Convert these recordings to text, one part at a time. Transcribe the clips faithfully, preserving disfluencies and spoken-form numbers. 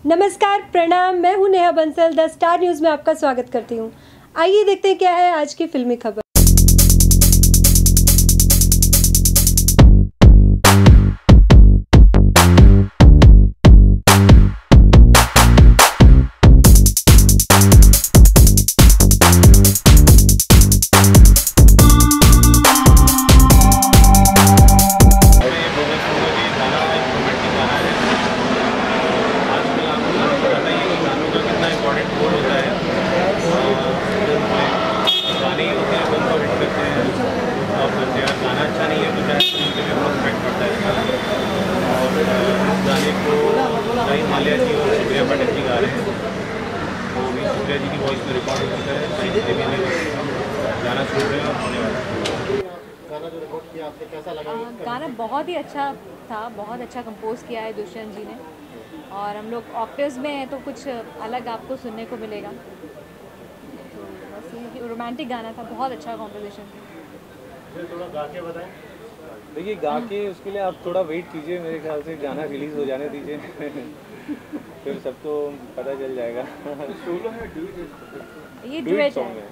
नमस्कार, प्रणाम। मैं हूं Neha Bansal, the Star News में आपका स्वागत करती हूं। आइए देखते हैं क्या है आज की फिल्मी खबर। मल्ल्या जी और सुप्रिया पाठक जी गा रहे हैं, तो भी सुप्रिया जी की वॉइस में रिकॉर्ड हो चुका है। शाहिद से भी गाना सुन रहे हैं और होने वाला है। गाना जो रिकॉर्ड किया आपने कैसा लगा? गाना बहुत ही अच्छा था, बहुत अच्छा कंपोज किया है दुष्यंत जी ने, और हम लोग ऑक्टेव्स में हैं तो कुछ अलग आपको सुनने को मिलेगा। तो बस ये रोमांटिक गाना था, बहुत अच्छा कॉम्पोजिशन था। थोड़ा गा के बताएं। देखिए गा के उसके लिए आप थोड़ा वेट कीजिए, मेरे ख्याल से गाना रिलीज़ हो जाने दीजिए फिर सबको पता चल जाएगा। सोलो है, ड्यूट है, ये ड्यूट है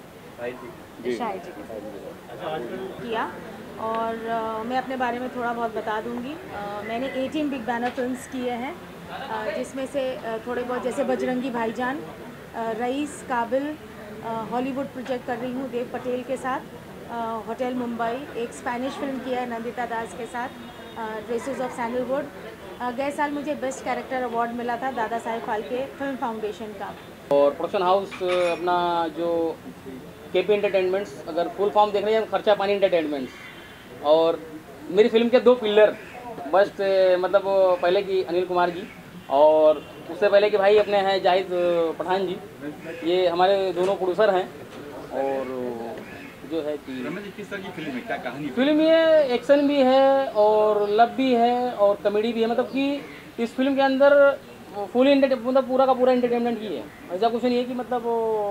शाहिद जी के साथ किया। और uh, मैं अपने बारे में थोड़ा बहुत बता दूंगी। uh, मैंने अठारह बिग बैनर फिल्म्स किए हैं, uh, जिसमें से uh, थोड़े बहुत जैसे Bajrangi Bhaijaan, uh, Raees, Kaabil, Hollywood project कर रही हूँ देव पटेल के साथ, होटल मुंबई, एक स्पेनिश फिल्म किया है नंदिता दास के साथ, ड्रेसेस ऑफ सैंडलवुड। गए साल मुझे बेस्ट कैरेक्टर अवार्ड मिला था दादा साहेब फाल्के फिल्म फाउंडेशन का। और प्रोडक्शन हाउस अपना जो केपी एंटरटेनमेंट्स, अगर फुल फॉर्म देख रहे हैं खर्चा पानी एंटरटेनमेंट्स, और मेरी फिल्म के दो पिलर बस, मतलब पहले की अनिल कुमार जी और उससे पहले कि भाई अपने हैं जाहिद पठान जी, ये हमारे दोनों प्रोड्यूसर हैं। और जो है कि किस तरह की फिल्म है, क्या कहानी? फिल्म ये एक्शन भी है और लव भी है और कॉमेडी भी है, मतलब कि इस फिल्म के अंदर फुली मतलब पूरा का पूरा एंटरटेनमेंट ही है। ऐसा कुछ नहीं है कि मतलब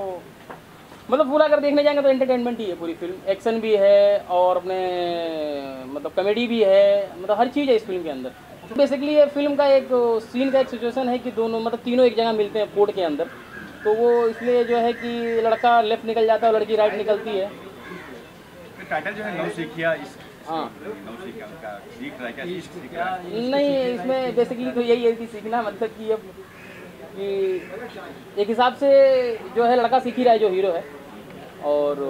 मतलब पूरा अगर देखने जाएंगे तो एंटरटेनमेंट ही है पूरी फिल्म। एक्शन भी है और अपने मतलब कॉमेडी भी है, मतलब हर चीज़ है इस फिल्म के अंदर। बेसिकली ये फिल्म का एक सीन का एक सिचुएशन है कि दोनों मतलब तीनों एक जगह मिलते हैं कोर्ट के अंदर, तो वो इसलिए जो है कि लड़का लेफ्ट निकल जाता है और लड़की राइट निकलती है। टाइटल जो है नवसिखिया, इश्क। हाँ, नवसिखिया का सीख रहा है क्या? इश्क सीख रहा है? नहीं, इसमें बेसिकली तो यही है कि सीखना, मतलब कि अब कि एक हिसाब से जो है लड़का सीख ही रहा है जो हीरो है, और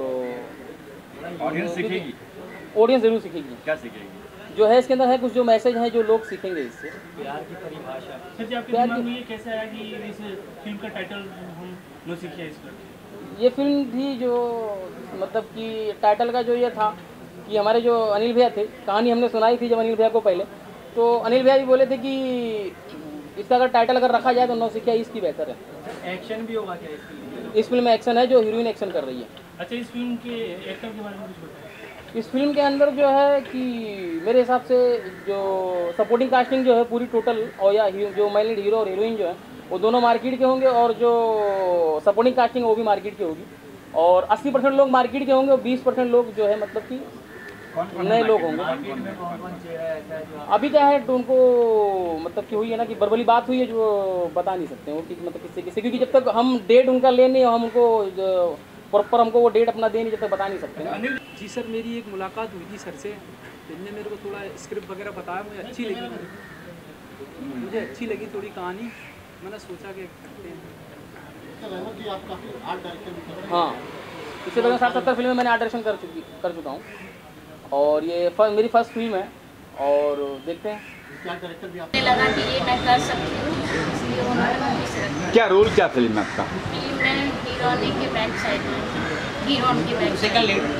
ऑडियंस सीखेगी। ऑडियंस जरूर सीखेगी। क्या सीखेगी? जो है इसके अंदर है कुछ जो मैसेज है जो लोग सीखेंगे इससे। प्यार की परिभाषा सर जी आपके दिमाग में ये कैसे आया कि इस फिल्म का टाइटल हम नवसिखिया इसका? ये फिल्म थी जो मतलब कि टाइटल का जो ये था कि हमारे जो अनिल भैया थे, कहानी हमने सुनाई थी जब अनिल भैया को पहले, तो अनिल भैया भी बोले थे कि इसका अगर टाइटल अगर रखा जाए तो नवसिखिया इसकी बेहतर है। एक्शन भी होगा क्या इस फिल्म? इस फिल्म में एक्शन है, जो हीरोइन एक्शन कर रही है। अच्छा, इस फिल्म के एक्टर के बारे में कुछ बताएं। इस फिल्म के अंदर जो है कि मेरे हिसाब से जो सपोर्टिंग कास्टिंग जो है पूरी टोटल, और या जो मेन लीड हीरो और हीरोइन जो है वो दोनों मार्केट के होंगे, और जो सपोर्टिंग कास्टिंग वो भी मार्केट की होगी, और अस्सी परसेंट लोग मार्केट के होंगे और बीस परसेंट लोग जो है मतलब कि नए लोग होंगे। अभी क्या है तो उनको मतलब कि हुई है ना कि बर्बली बात हुई है जो बता नहीं सकते वो कि मतलब किससे किससे, क्योंकि जब तक हम डेट उनका ले नहीं, हम उनको प्रॉपर हमको वो डेट अपना दे नहीं, जब तक बता नहीं सकते। जी सर, मेरी एक मुलाकात हुई थी सर से, जिनने मेरे को थोड़ा स्क्रिप्ट वगैरह बताया, मुझे अच्छी लगी मुझे अच्छी लगी थोड़ी कहानी, मैंने सोचा कि करते हैं। हाँ, इससे पहले साठ सत्तर फिल्में मैंने आर्ट डायरेक्शन कर चुकी कर चुका हूँ, और ये फर्स्ट, मेरी फर्स्ट फिल्म है, और देखते हैं क्या डायरेक्टर भी आप लगा कि ये मैं कर सकती हूँ, इसलिए उन्होंने मुझे रखा। क्या रोल क्या फिल्म में आपका? फिल्म में हीरोइन के बैक साइड में, हीरोइन के बैक सेकंड लीड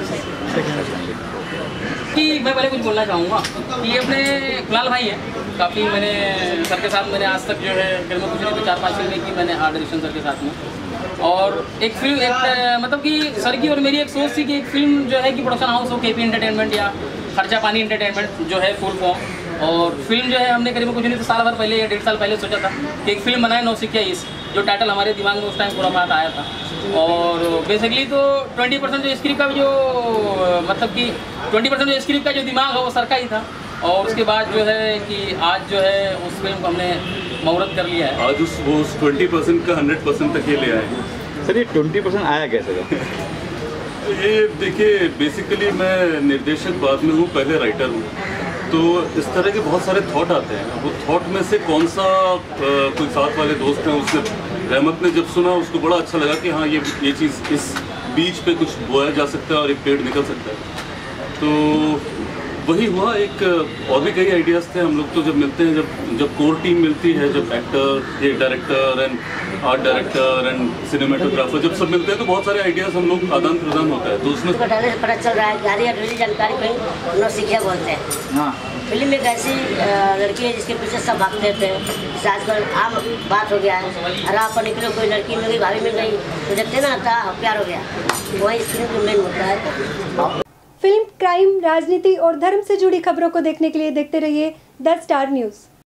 कि मैं पहले कुछ बोलना चाहूँगा कि ये अपने कुणाल भाई हैं, काफ़ी मैंने सर के साथ मैंने आज तक जो है फिल्म कुछ नहीं तो चार पांच फिल्में की मैंने आर्ट डायरेक्शन सर के साथ में। और एक फिल्म एक मतलब कि सर की और मेरी एक सोच थी कि एक फिल्म जो है कि प्रोडक्शन हाउस हो, केपी एंटरटेनमेंट या खर्चा पानी एंटरटेनमेंट जो है फुल फॉर्म, और फिल्म जो है हमने करीब कुछ नहीं तो साल भर पहले या डेढ़ साल पहले सोचा था कि एक फिल्म बनाए नवसिखिया इश्क, जो टाइटल हमारे दिमाग में उस टाइम पूरा बात आया था। और बेसिकली तो ट्वेंटी परसेंट जो स्क्रिप्ट का जो मतलब कि ट्वेंटी परसेंट जो स्क्रिप्ट का जो दिमाग है वो सर का ही था, और उसके बाद जो है कि आज जो है उस फिल्म को हमने मुहूर्त कर लिया है। आज उस वो उस ट्वेंटी परसेंट का हंड्रेड परसेंट तक ये ले आए। सर ये ट्वेंटी परसेंट आया कैसे? ये देखिए, बेसिकली मैं निर्देशक बाद में हूँ, पहले राइटर हूँ, तो इस तरह के बहुत सारे थॉट आते हैं। वो थॉट में से कौन सा आ, कोई साथ वाले दोस्त हैं, उससे रहमत ने जब सुना उसको बड़ा अच्छा लगा कि हाँ ये ये चीज़ इस बीज पे कुछ बोया जा सकता है और एक पेड़ निकल सकता है। तो वही हुआ। एक और भी कई आइडियाज़ थे। हम लोग तो जब मिलते हैं, जब जब कोर टीम मिलती है, जब एक्टर, ये director and art director and cinematographer जब सब मिलते हैं तो बहुत सारे आइडियाज़ हम लोग आदान प्रदान होता है। तो उसमें बताने से पता चल रहा है कि आधी अधूरी जानकारी को ही नवसिखिया बोलते हैं। हाँ, फिल्म एक ऐसी लड़की है जिसके पीछे सब भागते थे। जैसे आजकल आम बात हो गया है, अरे आप निकलो, कोई लड़की मिल गई, भाभी मिल गई, तो देखते ना था प्यार हो गया। वही इस फिल्म को मेन होता है। फिल्म, क्राइम, राजनीति और धर्म से जुड़ी खबरों को देखने के लिए देखते रहिए द स्टार न्यूज़।